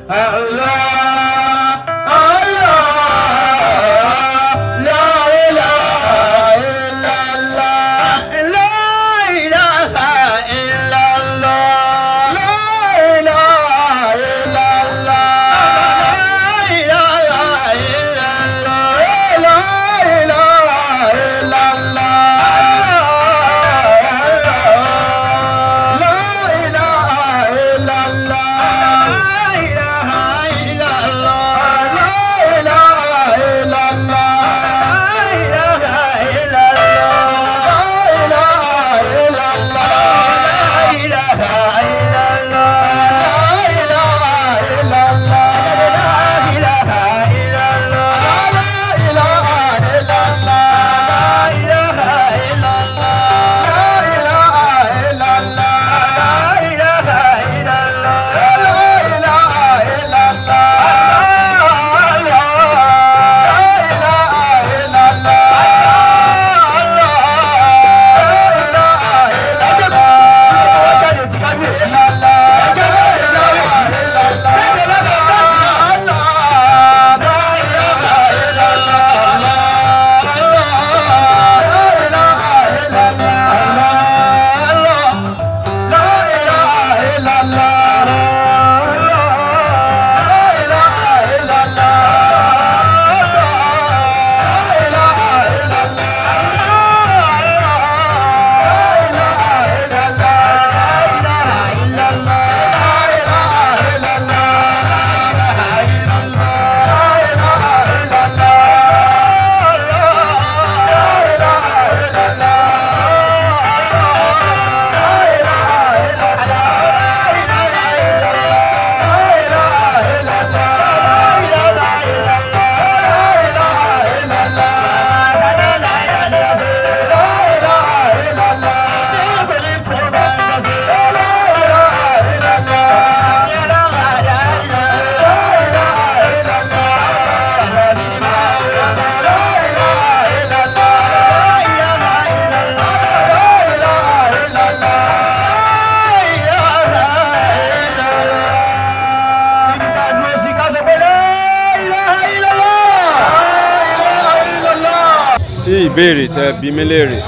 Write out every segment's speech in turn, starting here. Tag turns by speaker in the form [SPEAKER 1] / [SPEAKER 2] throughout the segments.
[SPEAKER 1] ìbéèrè tẹ́ bí mi léèrè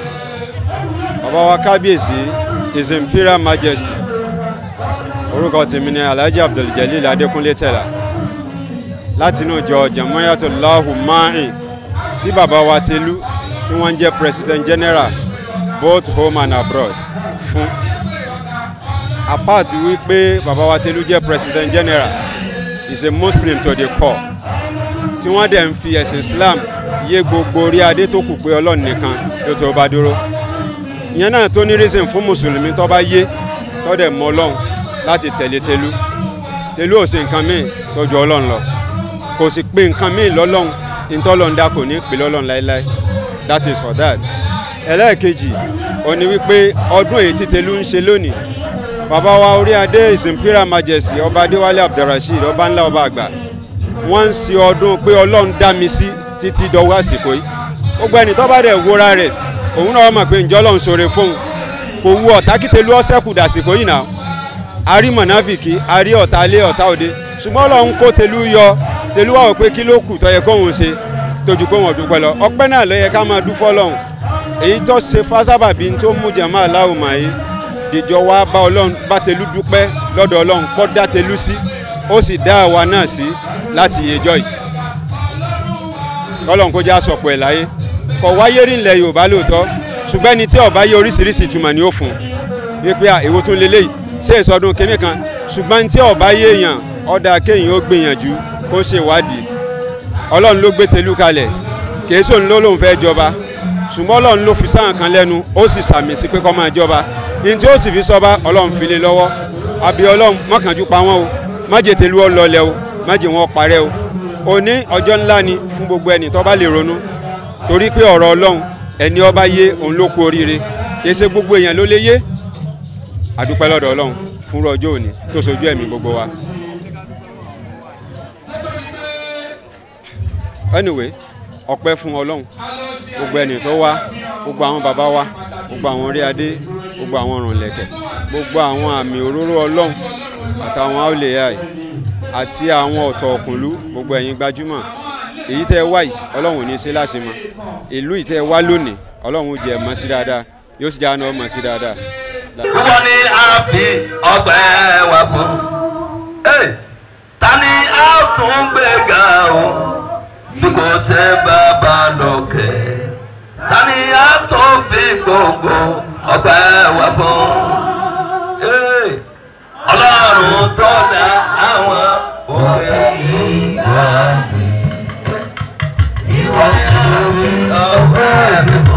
[SPEAKER 1] bàbá wa kábíyèsí His Imperial Majesty orúkọ tèmi ni Alhaji Abdul-Jalil Adékúnlé Tẹ̀lá láti inú ìjọ Jama'iyatullahu Ma'in tí bàbá wa Tẹ̀lú tí wọ́n jẹ́ President General both home and abroad fún apart wípé bàbá wa Tẹ̀lú jẹ́ President General is a Muslim to the core tí wọ́n dẹ̀ ń fi ẹ̀sìn Islam yé gbogbo orí adé tó kù pé Ọlọ́run nìkan ló tó bá dúró ìyẹn náà tó ní reason fún mùsùlùmí tó bá yé tó dẹ̀ mọ Ọlọ́run láti tẹ̀lé Tẹ̀lú Tẹ̀lú ò sí nǹkan míì tó ju Ọlọ́run lọ kò sì pé nǹkan míì lọ́lọ́run ìtọ́lọ́run dá kò ní pè lọ́lọ́run láéláé that is for that. ẹlẹ́ẹ̀kejì ó ní wípé ọdún èyí tí Tẹ̀lú ń ṣe lónìí bàbá wa orí adé His Imperial Majesty ọba Adéwálé Abdulrasheed ọba ńlá ọba àgbà wọ́n ń ṣe ọdún pé Ọlọ́run dá mi sí títí dọwọ́ àsìkò yìí gbogbo ẹni tó bá dẹ̀ wúra rẹ̀ òun náà mọ̀ pé ǹjọ́ Ọlọ́run ṣoore fóun kò wú ọ̀tá kí Tẹ̀lú ọ̀sẹ̀kù dàsìkò yìí náà a rí mọ̀náfìkì a rí ọ̀tá ilé ọ̀tá òde ṣùgbọ́n Ọlọ́run kó Tẹ̀lú yọ Tẹ̀lú wà wò pé kí ló kù tó yẹ kóun ṣe tójú kó wọn dúpẹ́ lọ ọpẹ́ náà ló yẹ ká máa dúpọ́ Ọlọ́run èyí tó ṣe fásábàbí tó mú jàmá aláwùmá yìí dìjọ wá bá Ọlọ́run bá Tẹ̀lú dúpẹ́ lọ́dọ̀ Ọlọ́run kó dá Tẹ̀lú sí ó sì dá àwa náà sí láti yẹjọ́ yìí Ọlọ́run kó já sọ̀pọ̀ ẹ̀ láyé kò wáyé rí ilẹ̀ Yorùbá lóòótọ́ ṣùgbọ́n ẹni tí ó bá yé oríṣiríṣi ìtumọ̀ ni ó fún wípé èwo tún lélẹ́yìí ṣé ìsọdún kínní kan ṣùgbọ́n tí ó bá yé èèyàn ọ̀dà kéèyàn ó gbìyànjú kó ṣe ìwádìí Ọlọ́run ló gbé Tẹ̀lú kalẹ̀ kìí sóun ló lóun fẹ́ jọba ṣùgbọ́n Ọlọ́run ló fi sáhàn kan lẹ́nu ó sì sàmì sí pé kó máa jọba ní tí ó sì fi sọba Ọlọ́run fi lé lọ́wọ́ àbí Ọlọ́run má kánjú pa wọ́n o má jẹ́ Tẹ̀lú ó lọlẹ̀ o má jẹ́ wọn parẹ́ o òní ọjọ́ ńlá ni fún gbogbo ẹni tó bá lè ronú torí pé ọ̀rọ̀ Ọlọ́run ẹni ó bá yé òun ló kú oríire kìí ṣe gbogbo èèyàn ló lè yé àdúpẹ́ lọ́dọ̀ Ọlọ́run fún ọjọ́ òní tó sojú ẹ̀mí gbogbo wa. Anyway ọpẹ́ fún Ọlọ́run gbogbo ẹni tó wá gbogbo àwọn bàbá wa gbogbo àwọn orí adé gbogbo àwọn ọ̀rànlẹ̀kẹ̀ gbogbo àwọn àmì òróró Ọlọ́run àtàwọn aolèyàì àti àwọn ọ̀tọ̀ ọ̀kùnlú gbogbo ẹ̀yin gbajúmọ̀ èyí tẹ́ wá yìí ọlọ́run ò ní ṣe láṣemọ ìlú yìí tẹ́ wá lónìí ọlọ́run jẹ́ mọ́ sí dáadáa yóò sì jáwọ́ náà mọ́ sí dáadáa.
[SPEAKER 2] wọ́n ní a fi ọgbẹ́ wá fún ta ni a tún gbé ga o bí kò ṣe bàbá lókè ta ni a tún fi gbogbo ọgbẹ́ wá fún ọlọ́run tó dá àwọn òkè ìgbà ìwọ ni a fi ọgbẹ́ mi fún.